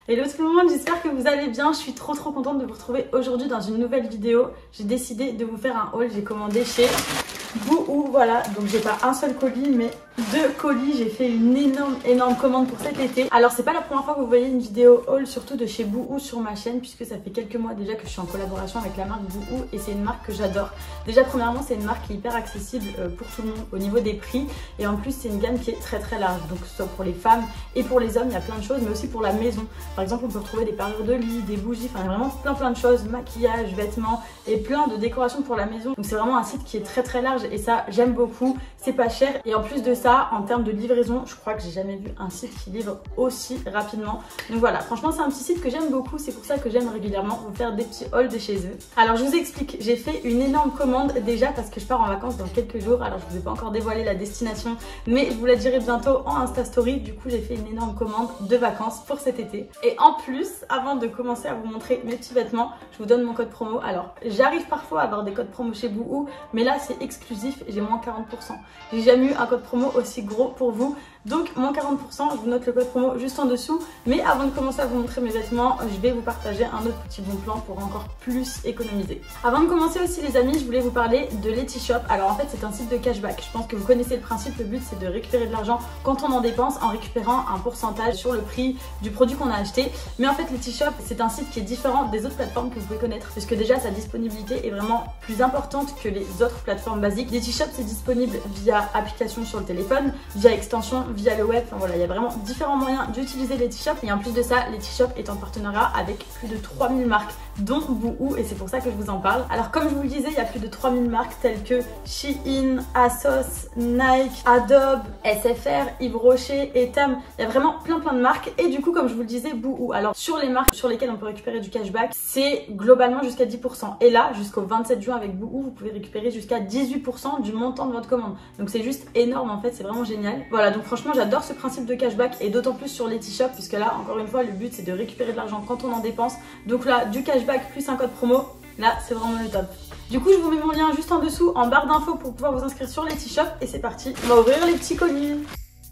Hello tout le monde, j'espère que vous allez bien. Je suis trop contente de vous retrouver aujourd'hui dans une nouvelle vidéo. J'ai décidé de vous faire un haul, j'ai commandé chez Boohoo, voilà. Donc j'ai pas un seul colis mais 2 colis. J'ai fait une énorme commande pour cet été. Alors c'est pas la première fois que vous voyez une vidéo haul surtout de chez Boohoo sur ma chaîne, puisque ça fait quelques mois déjà que je suis en collaboration avec la marque Boohoo et c'est une marque que j'adore. Déjà premièrement c'est une marque qui est hyper accessible pour tout le monde au niveau des prix, et en plus c'est une gamme qui est très large, donc que ce soit pour les femmes et pour les hommes il y a plein de choses, mais aussi pour la maison. Par exemple on peut retrouver des parures de lit, des bougies, enfin vraiment plein de choses, maquillage, vêtements et plein de décorations pour la maison. Donc c'est vraiment un site qui est très large et ça j'aime beaucoup, c'est pas cher, et en plus de ça en termes de livraison je crois que j'ai jamais vu un site qui livre aussi rapidement. Donc voilà, franchement c'est un petit site que j'aime beaucoup, c'est pour ça que j'aime régulièrement vous faire des petits hauls de chez eux. Alors je vous explique, j'ai fait une énorme commande déjà parce que je pars en vacances dans quelques jours. Alors je vous ai pas encore dévoilé la destination mais je vous la dirai bientôt en Insta Story. Du coup j'ai fait une énorme commande de vacances pour cet été. Et en plus, avant de commencer à vous montrer mes petits vêtements, je vous donne mon code promo. Alors j'arrive parfois à avoir des codes promo chez Boohoo, mais là c'est exclusif, j'ai moins 40%. J'ai jamais eu un code promo aussi gros pour vous. Donc moins 40%, je vous note le code promo juste en dessous. Mais avant de commencer à vous montrer mes vêtements, je vais vous partager un autre petit bon plan pour encore plus économiser. Avant de commencer aussi les amis, je voulais vous parler de Letishop. Alors en fait c'est un site de cashback. Je pense que vous connaissez le principe, le but c'est de récupérer de l'argent quand on en dépense en récupérant un pourcentage sur le prix du produit qu'on a acheté. Mais en fait Letishop c'est un site qui est différent des autres plateformes que vous pouvez connaître, puisque déjà sa disponibilité est vraiment plus importante que les autres plateformes basiques. Letishop c'est disponible via application sur le téléphone, via extension, via le web, enfin voilà, il y a vraiment différents moyens d'utiliser Letishop. Et en plus de ça, Letishop est en partenariat avec plus de 3000 marques dont Boohoo, et c'est pour ça que je vous en parle. Alors comme je vous le disais, il y a plus de 3000 marques telles que Shein, Asos, Nike, Adobe, SFR, Yves Rocher, Etam. Il y a vraiment plein de marques, et du coup comme je vous le disais, Boohoo, alors sur les marques sur lesquelles on peut récupérer du cashback, c'est globalement jusqu'à 10%, et là jusqu'au 27 juin avec Boohoo vous pouvez récupérer jusqu'à 18% du montant de votre commande. Donc c'est juste énorme en fait, c'est vraiment génial. Voilà, donc franchement j'adore ce principe de cashback, et d'autant plus sur Letishop, puisque là encore une fois le but c'est de récupérer de l'argent quand on en dépense. Donc là du cashback plus un code promo, là c'est vraiment le top. Du coup je vous mets mon lien juste en dessous en barre d'infos pour pouvoir vous inscrire sur Letishop, et c'est parti, on va ouvrir les petits colis.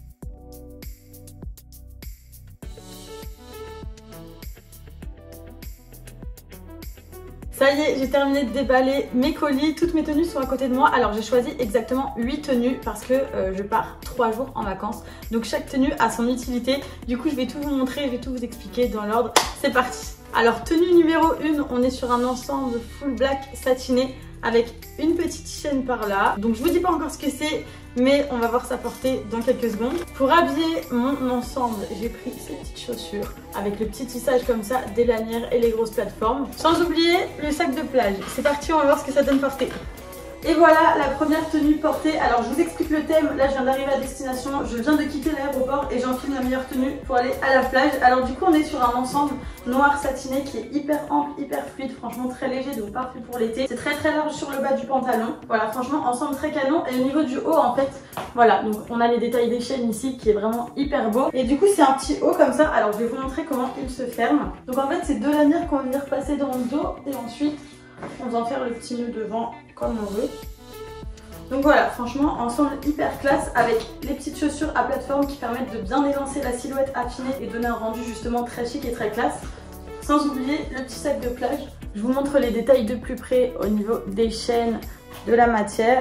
Ça y est, j'ai terminé de déballer mes colis, toutes mes tenues sont à côté de moi. Alors j'ai choisi exactement 8 tenues parce que je pars 3 jours en vacances. Donc chaque tenue a son utilité. Du coup je vais tout vous montrer, je vais tout vous expliquer dans l'ordre. C'est parti. Alors tenue numéro 1, on est sur un ensemble full black satiné avec une petite chaîne par là. Donc je vous dis pas encore ce que c'est, mais on va voir sa portée dans quelques secondes. Pour habiller mon ensemble, j'ai pris ces petites chaussures avec le petit tissage comme ça, des lanières et les grosses plateformes. Sans oublier le sac de plage. C'est parti, on va voir ce que ça donne portée. Et voilà la première tenue portée. Alors je vous explique le thème, là je viens d'arriver à destination, je viens de quitter l'aéroport et j'enfile la meilleure tenue pour aller à la plage. Alors du coup on est sur un ensemble noir satiné qui est hyper ample, hyper fluide, franchement très léger, donc parfait pour l'été. C'est très large sur le bas du pantalon. Voilà, franchement ensemble très canon. Et au niveau du haut en fait, voilà, donc on a les détails des chaînes ici qui est vraiment hyper beau. Et du coup c'est un petit haut comme ça, alors je vais vous montrer comment il se ferme. Donc en fait c'est 2 lanières qu'on va venir passer dans le dos, et ensuite on va en faire le petit nœud devant comme on veut. Donc voilà, franchement ensemble hyper classe, avec les petites chaussures à plateforme qui permettent de bien élancer la silhouette affinée et donner un rendu justement très chic et très classe. Sans oublier le petit sac de plage. Je vous montre les détails de plus près au niveau des chaînes, de la matière.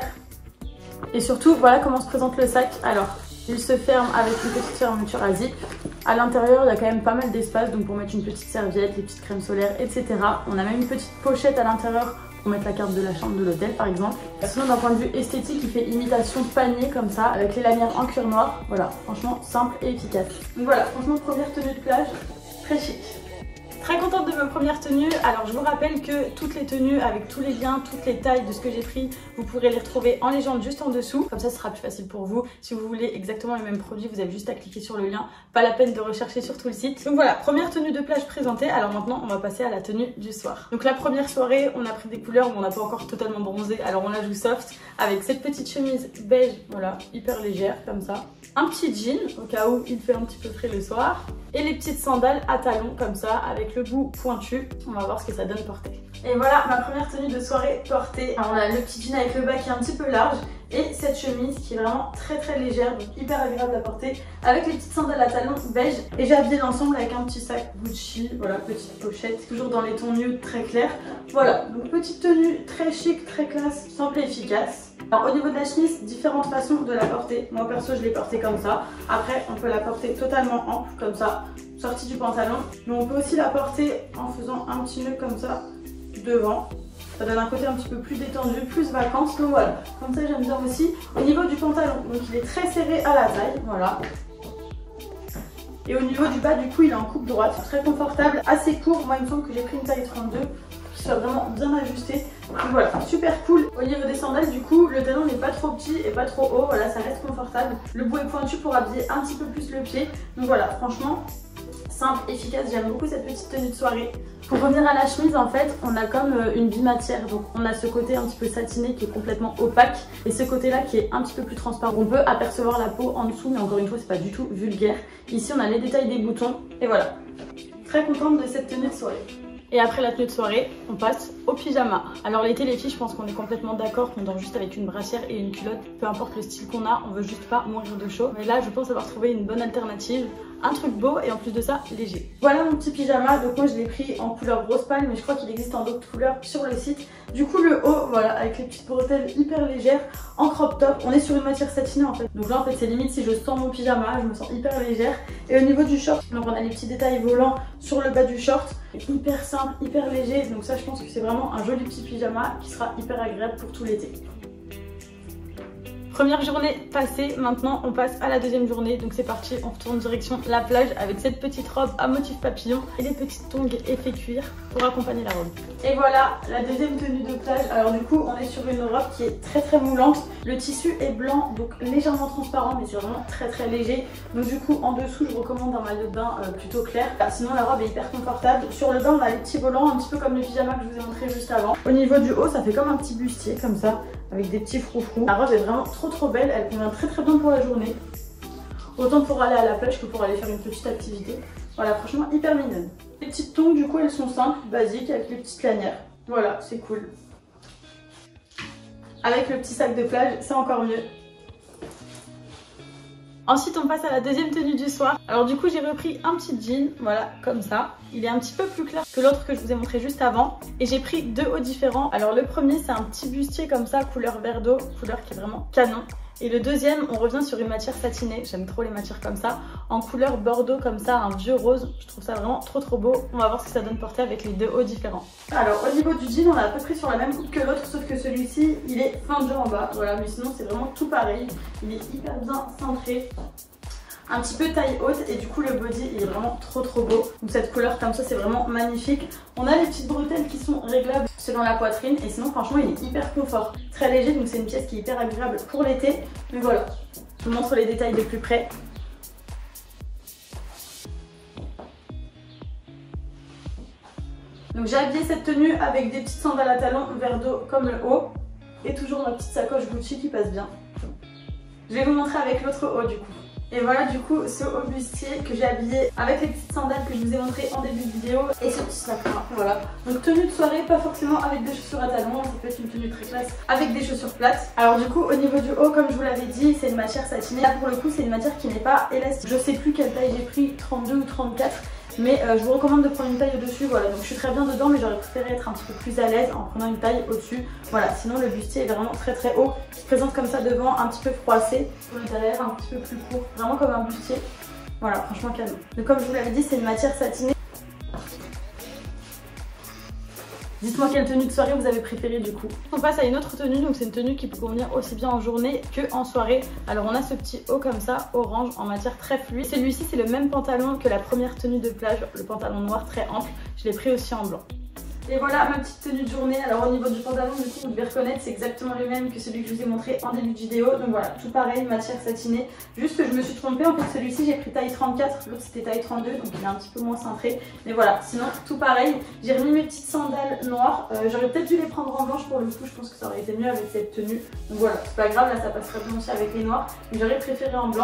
Et surtout voilà comment se présente le sac. Alors il se ferme avec une petite fermeture à zip. À l'intérieur il y a quand même pas mal d'espace, donc pour mettre une petite serviette, les petites crèmes solaires, etc. On a même une petite pochette à l'intérieur pour mettre la carte de la chambre de l'hôtel par exemple. Sinon d'un point de vue esthétique il fait imitation panier comme ça, avec les lanières en cuir noir. Voilà, franchement simple et efficace. Donc voilà, franchement première tenue de plage, très chic. Très contente de ma première tenue. Alors je vous rappelle que toutes les tenues avec tous les liens, toutes les tailles de ce que j'ai pris, vous pourrez les retrouver en légende juste en dessous. Comme ça ce sera plus facile pour vous. Si vous voulez exactement les mêmes produits, vous avez juste à cliquer sur le lien. Pas la peine de rechercher sur tout le site. Donc voilà, première tenue de plage présentée. Alors maintenant on va passer à la tenue du soir. Donc la première soirée, on a pris des couleurs mais on n'a pas encore totalement bronzé. Alors on la joue soft avec cette petite chemise beige, voilà, hyper légère comme ça. Un petit jean au cas où il fait un petit peu frais le soir. Et les petites sandales à talons comme ça avec le bout pointu. On va voir ce que ça donne portée. Et voilà ma première tenue de soirée portée. Alors on a le petit jean avec le bas qui est un petit peu large et cette chemise qui est vraiment très légère, donc hyper agréable à porter, avec les petites sandales à talons beige. Et j'ai habillé l'ensemble avec un petit sac Gucci, voilà, petite pochette, toujours dans les tons nude très clairs. Voilà, donc petite tenue très chic, très classe, simple et efficace. Alors au niveau de la chemise, différentes façons de la porter. Moi perso je l'ai portée comme ça. Après on peut la porter totalement ample comme ça, sortie du pantalon. Mais on peut aussi la porter en faisant un petit nœud comme ça devant. Ça donne un côté un petit peu plus détendu, plus vacances. Donc voilà, comme ça j'aime bien aussi. Au niveau du pantalon, donc il est très serré à la taille, voilà. Et au niveau du bas, du coup il est en coupe droite, très confortable, assez court. Moi il me semble que j'ai pris une taille 32. Soit vraiment bien ajusté. Donc voilà, super cool. Au niveau des sandales, du coup, le talon n'est pas trop petit et pas trop haut. Voilà, ça reste confortable. Le bout est pointu pour habiller un petit peu plus le pied. Donc voilà, franchement, simple, efficace. J'aime beaucoup cette petite tenue de soirée. Pour revenir à la chemise, en fait, on a comme une bimatière. Donc on a ce côté un petit peu satiné qui est complètement opaque et ce côté-là qui est un petit peu plus transparent. On peut apercevoir la peau en dessous, mais encore une fois, c'est pas du tout vulgaire. Ici, on a les détails des boutons et voilà. Très contente de cette tenue de soirée. Et après la tenue de soirée, on passe au pyjama. Alors l'été les filles, je pense qu'on est complètement d'accord qu'on dort juste avec une brassière et une culotte. Peu importe le style qu'on a, on veut juste pas mourir de chaud. Mais là, je pense avoir trouvé une bonne alternative. Un truc beau et en plus de ça, léger. Voilà mon petit pyjama. Donc moi je l'ai pris en couleur rose pâle, mais je crois qu'il existe en d'autres couleurs sur le site. Du coup le haut, voilà, avec les petites bretelles hyper légères, en crop top. On est sur une matière satinée en fait. Donc là en fait c'est limite si je sens mon pyjama, je me sens hyper légère. Et au niveau du short, donc on a les petits détails volants sur le bas du short. Hyper simple, hyper léger. Donc ça je pense que c'est vraiment un joli petit pyjama qui sera hyper agréable pour tout l'été. Première journée passée, maintenant on passe à la deuxième journée. Donc c'est parti, on retourne direction la plage avec cette petite robe à motif papillon et les petites tongs effet cuir pour accompagner la robe. Et voilà la deuxième tenue de plage. Alors du coup on est sur une robe qui est très moulante. Le tissu est blanc, donc légèrement transparent, mais c'est vraiment très léger. Donc du coup en dessous je recommande un maillot de bain plutôt clair. Sinon la robe est hyper confortable. Sur le bas on a les petits volants, un petit peu comme le pyjama que je vous ai montré juste avant. Au niveau du haut ça fait comme un petit bustier comme ça, avec des petits froufrous. La robe est vraiment trop belle, elle convient très bien pour la journée. Autant pour aller à la plage que pour aller faire une petite activité. Voilà, franchement hyper mignonne. Les petites tongs du coup elles sont simples, basiques, avec les petites lanières. Voilà, c'est cool. Avec le petit sac de plage, c'est encore mieux. Ensuite on passe à la deuxième tenue du soir. Alors du coup j'ai repris un petit jean, voilà, comme ça. Il est un petit peu plus clair que l'autre que je vous ai montré juste avant. Et j'ai pris deux hauts différents. Alors le premier c'est un petit bustier comme ça, couleur vert d'eau, couleur qui est vraiment canon. Et le deuxième, on revient sur une matière satinée, j'aime trop les matières comme ça, en couleur bordeaux comme ça, un vieux rose. Je trouve ça vraiment trop beau. On va voir ce que ça donne porter avec les deux hauts différents. Alors au niveau du jean, on a à peu près sur la même coupe que l'autre, sauf que celui-ci, il est fin de en bas. Voilà, mais sinon c'est vraiment tout pareil. Il est hyper bien cintré. Un petit peu taille haute et du coup le body il est vraiment trop beau. Donc cette couleur comme ça c'est vraiment magnifique. On a les petites bretelles qui sont réglables selon la poitrine et sinon franchement il est hyper confort. Très léger, donc c'est une pièce qui est hyper agréable pour l'été. Mais voilà, je vous montre les détails de plus près. Donc j'ai habillé cette tenue avec des petites sandales à talons vert d'eau comme le haut. Et toujours ma petite sacoche Gucci qui passe bien. Je vais vous montrer avec l'autre haut du coup. Et voilà du coup ce haut bustier que j'ai habillé avec les petites sandales que je vous ai montré en début de vidéo et ce petit sac là, voilà. Donc tenue de soirée, pas forcément avec des chaussures à talons, ça peut être une tenue très classe avec des chaussures plates. Alors du coup au niveau du haut, comme je vous l'avais dit, c'est une matière satinée. Là pour le coup c'est une matière qui n'est pas élastique. Je sais plus quelle taille j'ai pris, 32 ou 34. Mais je vous recommande de prendre une taille au-dessus, voilà, donc je suis très bien dedans mais j'aurais préféré être un petit peu plus à l'aise en prenant une taille au-dessus. Voilà, sinon le bustier est vraiment très haut, qui se présente comme ça devant, un petit peu froissé, pour le derrière un petit peu plus court, vraiment comme un bustier. Voilà, franchement canon. Donc comme je vous l'avais dit, c'est une matière satinée. Dites-moi quelle tenue de soirée vous avez préférée du coup. On passe à une autre tenue, donc c'est une tenue qui peut convenir aussi bien en journée que en soirée. Alors on a ce petit haut comme ça, orange, en matière très fluide. Celui-ci c'est le même pantalon que la première tenue de plage, le pantalon noir très ample. Je l'ai pris aussi en blanc. Et voilà ma petite tenue de journée. Alors au niveau du pantalon du coup vous devez reconnaître c'est exactement le même que celui que je vous ai montré en début de vidéo. Donc voilà, tout pareil, matière satinée. Juste que je me suis trompée, en fait celui-ci j'ai pris taille 34, l'autre c'était taille 32 donc il est un petit peu moins cintré. Mais voilà, sinon tout pareil. J'ai remis mes petites sandales noires. J'aurais peut-être dû les prendre en blanche pour le coup, je pense que ça aurait été mieux avec cette tenue. Donc voilà, c'est pas grave, là ça passerait bien aussi avec les noirs. Mais j'aurais préféré en blanc.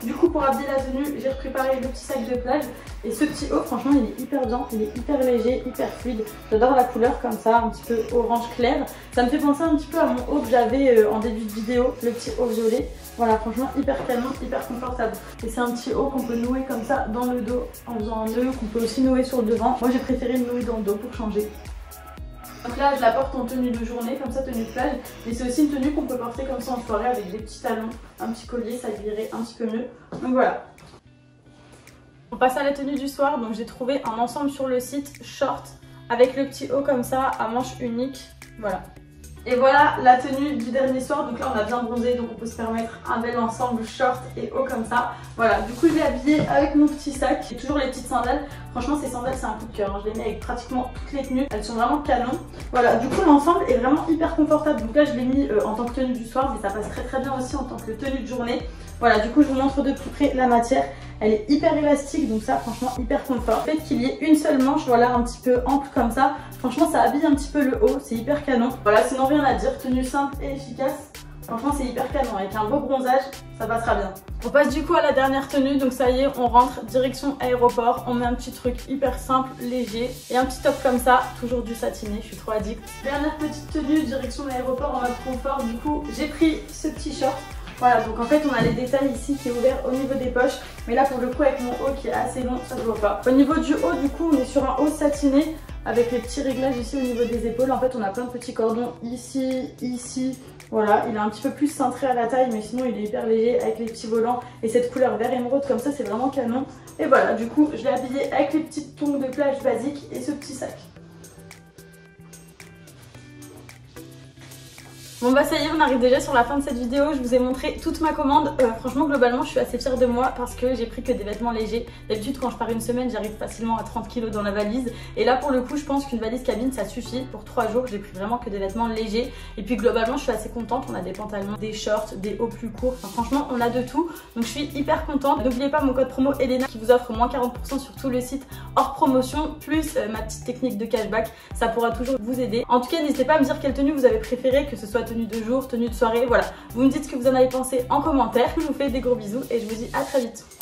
Du coup pour habiller la tenue, j'ai préparé le petit sac de plage. Et ce petit haut, franchement, il est hyper bien, il est hyper léger, hyper fluide. J'adore la couleur comme ça, un petit peu orange clair. Ça me fait penser un petit peu à mon haut que j'avais en début de vidéo, le petit haut violet. Voilà, franchement, hyper canon, hyper confortable. Et c'est un petit haut qu'on peut nouer comme ça dans le dos en faisant un nœud, qu'on peut aussi nouer sur le devant. Moi, j'ai préféré le nouer dans le dos pour changer. Donc là, je la porte en tenue de journée, comme ça, tenue de plage. Mais c'est aussi une tenue qu'on peut porter comme ça en soirée avec des petits talons, un petit collier, ça irait un petit peu mieux. Donc voilà. On passe à la tenue du soir, donc j'ai trouvé un ensemble sur le site, short, avec le petit haut comme ça, à manches uniques, voilà. Et voilà la tenue du dernier soir, donc là on a bien bronzé, donc on peut se permettre un bel ensemble short et haut comme ça. Voilà, du coup je l'ai habillé avec mon petit sac, j'ai toujours les petites sandales. Franchement ces sandales c'est un coup de cœur, hein. Je les mets avec pratiquement toutes les tenues, elles sont vraiment canon. Voilà, du coup l'ensemble est vraiment hyper confortable, donc là je l'ai mis en tant que tenue du soir, mais ça passe très bien aussi en tant que tenue de journée. Voilà, du coup je vous montre de plus près la matière. Elle est hyper élastique, donc ça franchement hyper confort. Le fait qu'il y ait une seule manche, voilà, un petit peu ample comme ça, franchement ça habille un petit peu le haut, c'est hyper canon. Voilà, sinon rien à dire, tenue simple et efficace. Franchement c'est hyper canon, avec un beau bronzage, ça passera bien. On passe du coup à la dernière tenue, donc ça y est, on rentre direction aéroport. On met un petit truc hyper simple, léger et un petit top comme ça, toujours du satiné, je suis trop addict. Dernière petite tenue, direction l'aéroport en mode confort, du coup j'ai pris ce petit short. Voilà, donc en fait on a les détails ici qui est ouvert au niveau des poches. Mais là pour le coup avec mon haut qui est assez long, ça se voit pas. Au niveau du haut, du coup on est sur un haut satiné avec les petits réglages ici au niveau des épaules. En fait on a plein de petits cordons ici, ici. Voilà, il est un petit peu plus cintré à la taille, mais sinon il est hyper léger avec les petits volants. Et cette couleur vert émeraude comme ça, c'est vraiment canon. Et voilà, du coup je l'ai habillé avec les petites tongs de plage basiques et ce petit sac. Bon bah ça y est, on arrive déjà sur la fin de cette vidéo. Je vous ai montré toute ma commande. Franchement globalement je suis assez fière de moi parce que j'ai pris que des vêtements légers. D'habitude quand je pars une semaine j'arrive facilement à 30 kg dans la valise. Et là pour le coup je pense qu'une valise cabine ça suffit. Pour 3 jours j'ai pris vraiment que des vêtements légers. Et puis globalement je suis assez contente. On a des pantalons, des shorts, des hauts plus courts. Enfin, franchement on a de tout. Donc je suis hyper contente. N'oubliez pas mon code promo Elena qui vous offre moins 40% sur tout le site hors promotion. Plus ma petite technique de cashback. Ça pourra toujours vous aider. En tout cas n'hésitez pas à me dire quelle tenue vous avez préférée, que ce soit tenue de jour, tenue de soirée, voilà. Vous me dites ce que vous en avez pensé en commentaire. Je vous fais des gros bisous et je vous dis à très vite.